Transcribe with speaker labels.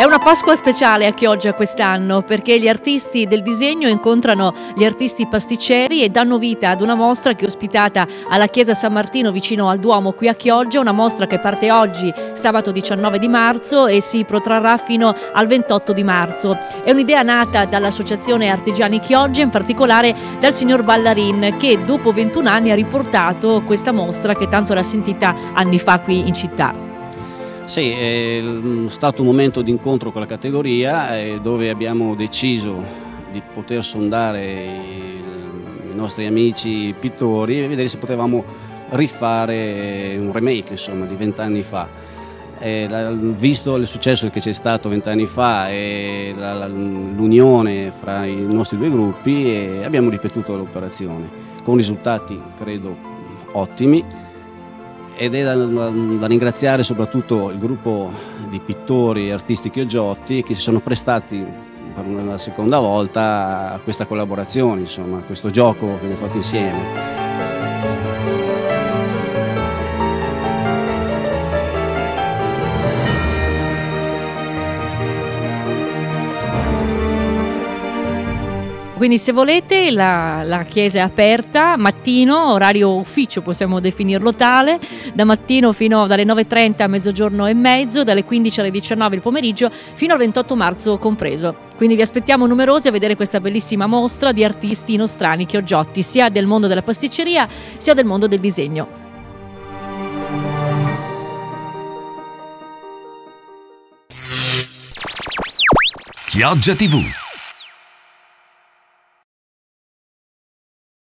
Speaker 1: È una Pasqua speciale a Chioggia quest'anno, perché gli artisti del disegno incontrano gli artisti pasticceri e danno vita ad una mostra che è ospitata alla Chiesa San Martino vicino al Duomo qui a Chioggia, una mostra che parte oggi, sabato 19 di marzo, e si protrarrà fino al 28 di marzo. È un'idea nata dall'Associazione Artigiani Chioggia, in particolare dal signor Ballarin, che dopo 21 anni ha riportato questa mostra che tanto era sentita anni fa qui in città.
Speaker 2: Sì, è stato un momento di incontro con la categoria dove abbiamo deciso di poter sondare i nostri amici pittori e vedere se potevamo rifare un remake, insomma, di 20 anni fa. Visto il successo che c'è stato 20 anni fa e l'unione fra i nostri due gruppi, abbiamo ripetuto l'operazione con risultati credo ottimi. Ed è da ringraziare soprattutto il gruppo di pittori e artisti chiogiotti che si sono prestati per una seconda volta a questa collaborazione, insomma, a questo gioco che abbiamo fatto insieme.
Speaker 1: Quindi se volete la chiesa è aperta, mattino, orario ufficio possiamo definirlo tale, da mattino fino dalle 9:30 a mezzogiorno e mezzo, dalle 15 alle 19 il pomeriggio, fino al 28 marzo compreso. Quindi vi aspettiamo numerosi a vedere questa bellissima mostra di artisti nostrani chiogiotti, sia del mondo della pasticceria sia del mondo del disegno.
Speaker 3: Chioggia TV.